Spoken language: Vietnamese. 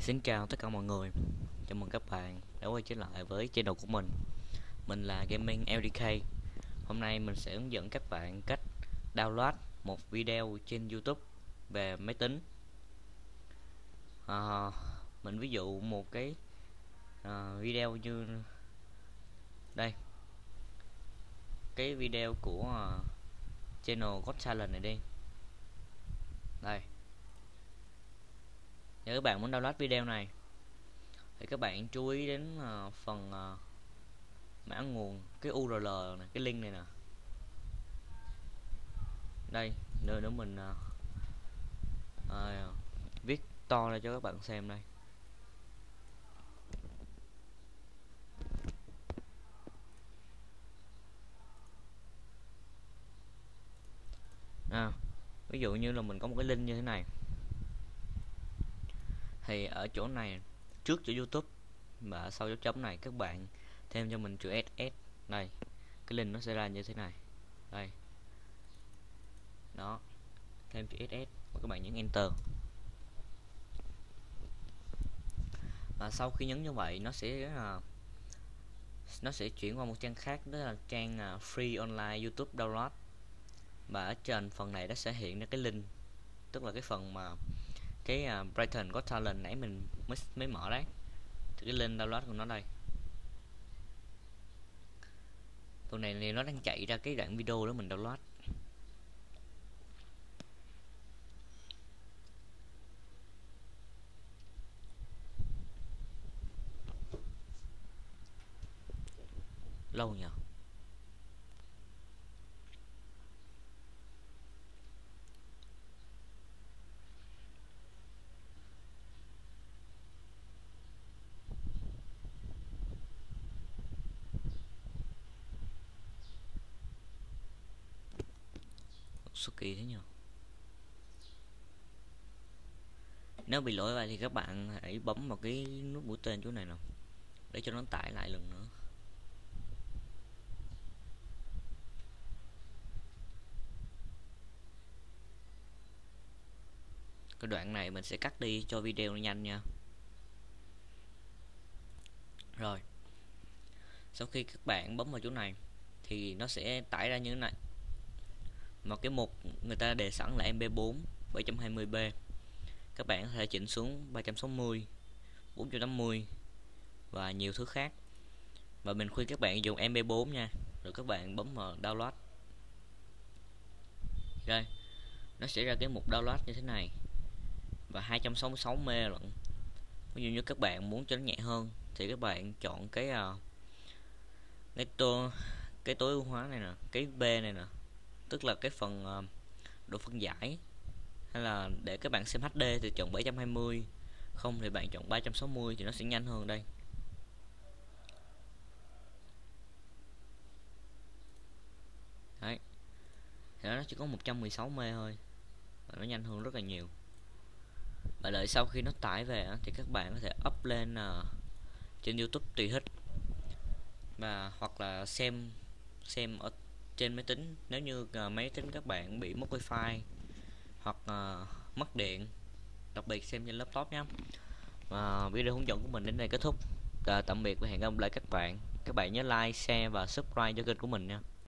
Xin chào tất cả mọi người, chào mừng các bạn đã quay trở lại với channel của mình. Mình là Gaming LDK. Hôm nay mình sẽ hướng dẫn các bạn cách download một video trên YouTube về máy tính. à, mình ví dụ một cái video như đây, cái video của channel Got Talent này đi. Đây, nếu các bạn muốn download video này thì các bạn chú ý đến phần mã nguồn, cái URL này, cái link này nè. Đây, nơi nữa mình viết to ra cho các bạn xem đây. Ví dụ như là mình có một cái link như thế này, thì ở chỗ này trước chữ YouTube và sau dấu chấm này các bạn thêm cho mình chữ SS. Đây, cái link nó sẽ ra như thế này. Đây, đó, thêm chữ SS và các bạn nhấn Enter. Và sau khi nhấn như vậy nó sẽ chuyển qua một trang khác, đó là trang Free Online YouTube Download. Và ở trên phần này nó sẽ hiện ra cái link, tức là cái phần mà cái Brighton Got Talent nãy mình mới mở đấy, thì cái link download của nó đây. Phần này thì nó đang chạy ra cái đoạn video đó mình download. Lâu nhờ. Số kỳ thế nhờ. Nếu bị lỗi vậy thì các bạn hãy bấm vào cái nút mũi tên chỗ này nè để cho nó tải lại lần nữa. Cái đoạn này mình sẽ cắt đi cho video nó nhanh nha. Rồi, sau khi các bạn bấm vào chỗ này thì nó sẽ tải ra như thế này. Mà cái mục người ta đề sẵn là MP4 720p. Các bạn có thể chỉnh xuống 360, 480 và nhiều thứ khác. Và mình khuyên các bạn dùng MP4 nha. Rồi các bạn bấm vào download. Đây, nó sẽ ra cái mục download như thế này và 266 MB lận. Ví dụ như các bạn muốn cho nó nhẹ hơn thì các bạn chọn cái tối ưu hóa này nè, cái B này nè, tức là cái phần độ phân giải. Hay là để các bạn xem HD thì chọn 720, không thì bạn chọn 360 thì nó sẽ nhanh hơn. Đây, đấy, thì nó chỉ có 116 MB thôi và nó nhanh hơn rất là nhiều. Và đợi sau khi nó tải về thì các bạn có thể up lên trên YouTube tùy thích, và hoặc là xem ở trên máy tính nếu như máy tính các bạn bị mất wifi hoặc mất điện, đặc biệt xem trên laptop nhé. Và video hướng dẫn của mình đến đây kết thúc. Tạm biệt và hẹn gặp lại các bạn. Các bạn nhớ like, share và subscribe cho kênh của mình nha.